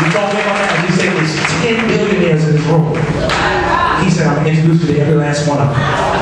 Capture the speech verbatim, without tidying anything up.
We talked about that. He said there's ten billionaires in this room. He said, I'm going to introduce you to every last one of them.